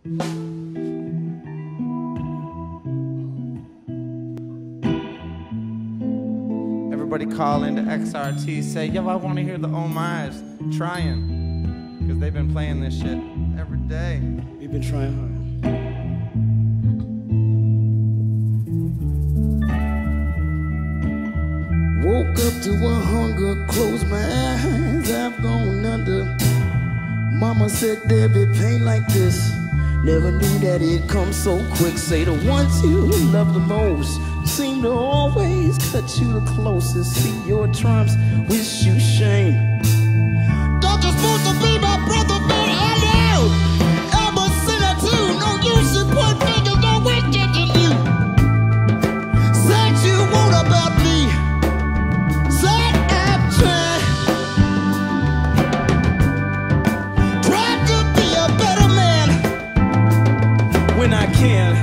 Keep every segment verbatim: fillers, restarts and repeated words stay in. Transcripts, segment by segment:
Everybody call into X R T, say, yo, I want to hear the homage, Tryin, because they've been playing this shit every day. We've been trying hard. Woke up to a hunger, closed my eyes, I've gone under. Mama said there be pain like this, never knew that it come so quick. Say the ones you love the most seem to always cut you the closest. See your triumphs, wish you shame. Don't you supposed to be my brother, man? Hello, I'm a sinner too. No use in point fingers, no wicked in you. Said you won't about me. Said I'm trying, trying to be a better man when I can.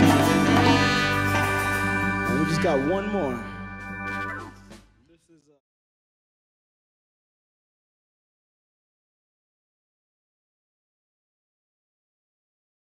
Got one more.